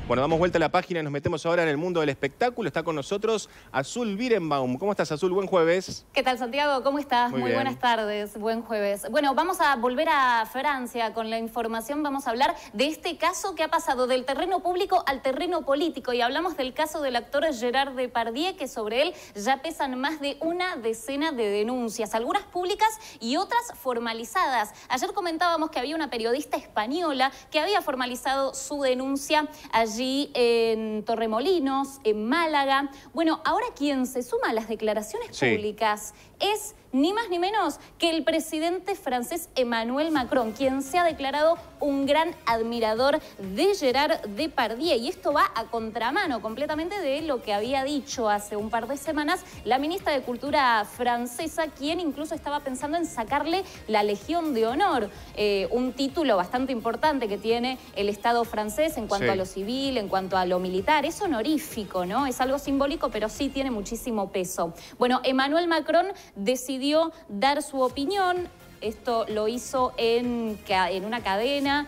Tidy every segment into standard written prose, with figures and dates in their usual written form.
Bueno, damos vuelta a la página y nos metemos ahora en el mundo del espectáculo. Está con nosotros Azul Birenbaum. ¿Cómo estás, Azul? Buen jueves. ¿Qué tal, Santiago? ¿Cómo estás? Muy buenas tardes. Buen jueves. Bueno, vamos a volver a Francia con la información. Vamos a hablar de este caso que ha pasado del terreno público al terreno político. Y hablamos del caso del actor Gerard Depardieu, que sobre él ya pesan más de una decena de denuncias, algunas públicas y otras formalizadas. Ayer comentábamos que había una periodista española que había formalizado su denuncia allí en Torremolinos, en Málaga. Bueno, ahora quien se suma a las declaraciones públicas es ni más ni menos que el presidente francés Emmanuel Macron, quien se ha declarado un gran admirador de Gerard Depardieu. Y esto va a contramano completamente de lo que había dicho hace un par de semanas la ministra de Cultura francesa, quien incluso estaba pensando en sacarle la Legión de Honor, un título bastante importante que tiene el Estado francés en cuanto a lo civil, en cuanto a lo militar. Es honorífico, ¿no? Es algo simbólico, pero sí tiene muchísimo peso. Bueno, Emmanuel Macron decidió dar su opinión. Esto lo hizo en una cadena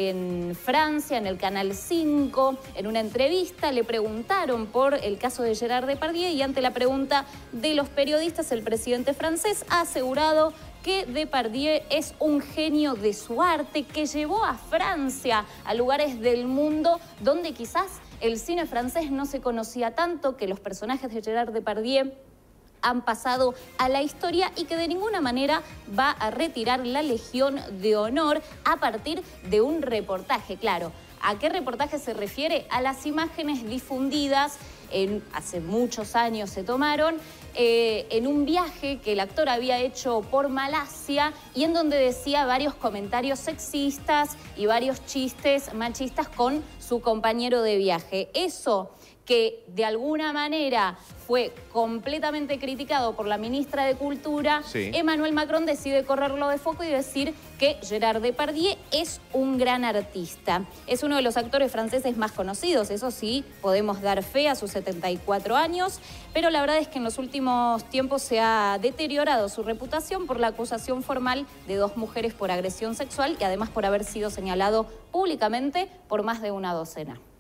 en Francia, en el Canal 5, en una entrevista. Le preguntaron por el caso de Gerard Depardieu y ante la pregunta de los periodistas, el presidente francés ha asegurado que Depardieu es un genio de su arte, que llevó a Francia a lugares del mundo donde quizás el cine francés no se conocía tanto, que los personajes de Gerard Depardieu han pasado a la historia y que de ninguna manera va a retirar la Legión de Honor a partir de un reportaje. Claro, ¿a qué reportaje se refiere? A las imágenes difundidas hace muchos años se tomaron en un viaje que el actor había hecho por Malasia y en donde decía varios comentarios sexistas y varios chistes machistas con su compañero de viaje. Eso que de alguna manera fue completamente criticado por la ministra de Cultura, Emmanuel Macron decide correrlo de foco y decir que Gerard Depardieu es un gran artista. Es uno de los actores franceses más conocidos, eso sí, podemos dar fe a sus 74 años, pero la verdad es que en los últimos tiempos se ha deteriorado su reputación por la acusación formal de 2 mujeres por agresión sexual y además por haber sido señalado públicamente por más de una docena.